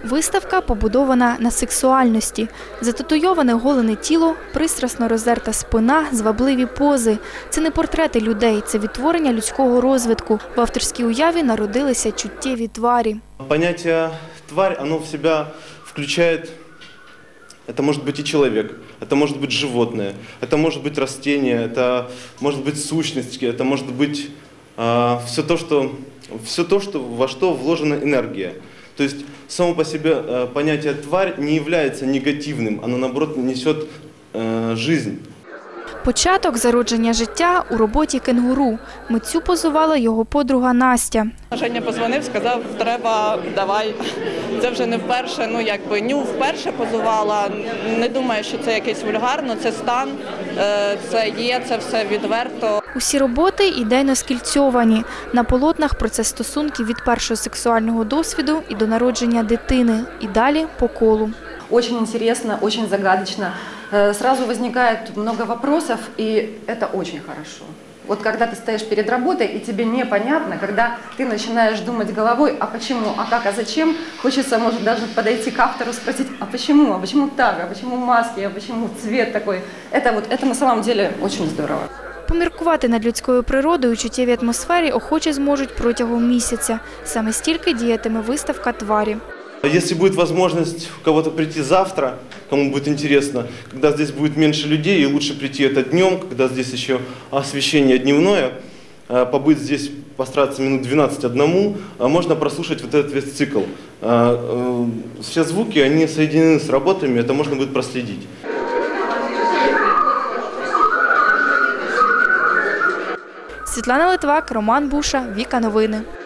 Виставка побудована на сексуальності. Зататуйоване голене тіло, пристрасно роздерта спина, звабливі пози. Це не портрети людей, це відтворення людського розвитку. В авторській уяві народилися чуттєві тварі. Понятие «тварь» оно в себя включает, это может быть и человек, это может быть животное, это может быть растение, это может быть сущность, это может быть все то, во что вложена энергия. То есть само по себе понятие «тварь» не является негативным, оно наоборот несет жизнь. Початок зародження життя у роботі кенгуру. Митцю позувала його подруга Настя. Женя подзвонив, сказав, треба, давай. Це вже не вперше, Ню вперше позувала. Не думаю, що це якесь вульгарно, це стан, це все відверто. Усі роботи ідейно скільцьовані. На полотнах процес стосунків від першого сексуального досвіду і до народження дитини. І далі по колу. Очень интересно, очень загадочно. Сразу возникает много вопросов, и это очень хорошо. Вот когда ты стоишь перед работой, и тебе непонятно, когда ты начинаешь думать головой, а почему, а как, а зачем, хочется, может, даже подойти к автору, спросить, а почему так, а почему маски, а почему цвет такой. Это на самом деле очень здорово. Поміркувати над людською природою у чуттєвій атмосфері охочі зможуть протягом місяця. Саме стільки діятиме виставка «Тварі». Если будет возможность у кого-то прийти завтра, кому будет интересно, когда здесь будет меньше людей, и лучше прийти это днем, когда здесь еще освещение дневное, побыть здесь, постараться минут 12 одному, можно прослушать вот этот весь цикл. Все звуки, они соединены с работами, это можно будет проследить. Світлана Литвак, Роман Буша, Віка Новини.